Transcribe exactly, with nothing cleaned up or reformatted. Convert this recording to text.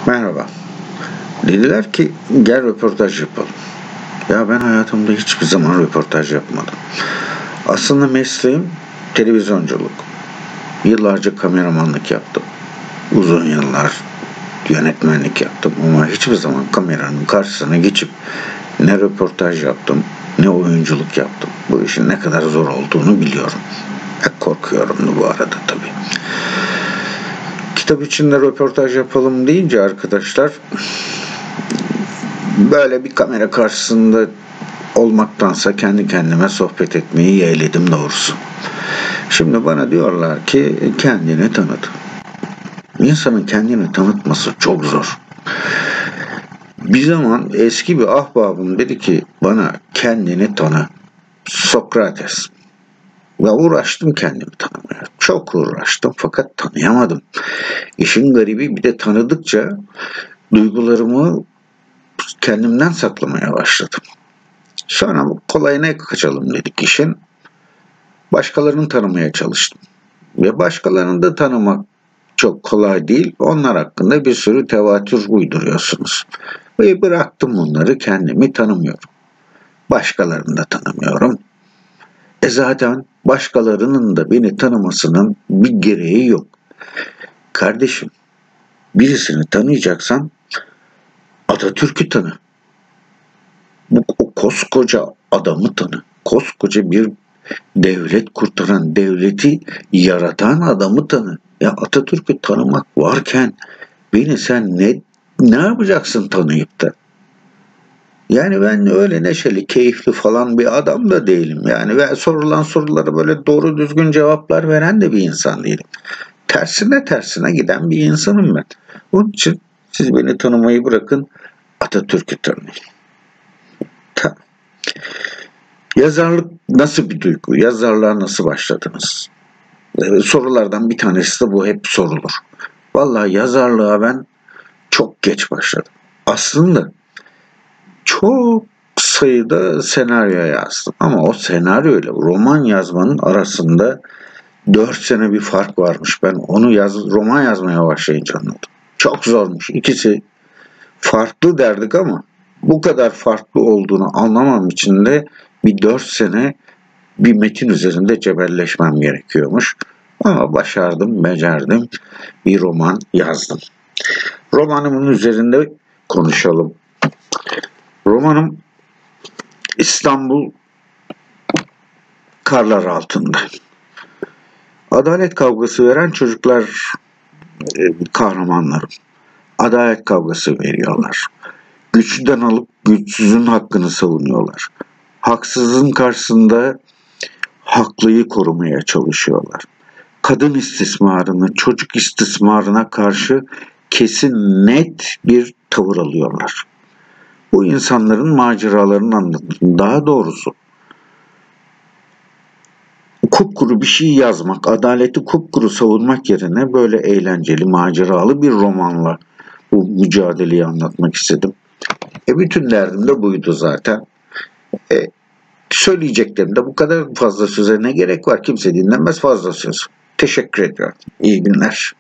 Merhaba. Dediler ki gel röportaj yapalım. Ya ben hayatımda hiçbir zaman röportaj yapmadım. Aslında mesleğim televizyonculuk. Yıllarca kameramanlık yaptım. Uzun yıllar yönetmenlik yaptım ama hiçbir zaman kameranın karşısına geçip ne röportaj yaptım ne oyunculuk yaptım. Bu işin ne kadar zor olduğunu biliyorum. Pek korkuyorum da bu arada tabii. Kitap içinde röportaj yapalım deyince arkadaşlar böyle bir kamera karşısında olmaktansa kendi kendime sohbet etmeyi yeğledim doğrusu. Şimdi bana diyorlar ki kendini tanıt. İnsanın kendini tanıtması çok zor. Bir zaman eski bir ahbabım dedi ki bana kendini tanı. Sokrates. Ve uğraştım kendimi tanımaya. Çok uğraştım fakat tanıyamadım. İşin garibi bir de tanıdıkça duygularımı kendimden saklamaya başladım. Sonra kolayına kaçalım dedik işin. Başkalarını tanımaya çalıştım. Ve başkalarını da tanımak çok kolay değil. Onlar hakkında bir sürü tevatür uyduruyorsunuz. Ve bıraktım bunları, kendimi tanımıyorum. Başkalarını da tanımıyorum. E zaten başkalarının da beni tanımasının bir gereği yok. Kardeşim, birisini tanıyacaksan Atatürk'ü tanı. Bu o koskoca adamı tanı. Koskoca bir devlet kurtaran, devleti yaratan adamı tanı. Ya Atatürk'ü tanımak varken beni sen ne ne yapacaksın tanıyıp da? Yani ben öyle neşeli, keyifli falan bir adam da değilim. Yani ve sorulan sorulara böyle doğru düzgün cevaplar veren de bir insan değilim. Tersine tersine giden bir insanım ben. Onun için siz beni tanımayı bırakın, Atatürk'ü tanıyın. Tamam. Yazarlık nasıl bir duygu? Yazarlığa nasıl başladınız? Ee, sorulardan bir tanesi de bu, hep sorulur. Vallahi yazarlığa ben çok geç başladım. Aslında çok sayıda senaryo yazdım. Ama o senaryo ile roman yazmanın arasında dört sene bir fark varmış. Ben onu yaz, roman yazmaya başlayınca anladım. Çok zormuş. İkisi farklı derdik ama bu kadar farklı olduğunu anlamam için de bir dört sene bir metin üzerinde cebelleşmem gerekiyormuş. Ama başardım, becerdim. Bir roman yazdım. Romanımın üzerinde konuşalım. Romanım İstanbul Karlar Altında. Adalet kavgası veren çocuklar e, kahramanlarım. Adalet kavgası veriyorlar. Güçlüden alıp güçsüzün hakkını savunuyorlar. Haksızın karşısında haklıyı korumaya çalışıyorlar. Kadın istismarını, çocuk istismarına karşı kesin net bir tavır alıyorlar. Bu insanların maceralarını anlatın. Daha doğrusu kupkuru bir şey yazmak, adaleti kupkuru savunmak yerine böyle eğlenceli, maceralı bir romanla bu mücadeleyi anlatmak istedim. E bütün derdim de buydu zaten. E, söyleyeceklerim de bu kadar, fazla söze ne gerek var? Kimse dinlemez fazla söz. Teşekkür ediyorum. İyi günler.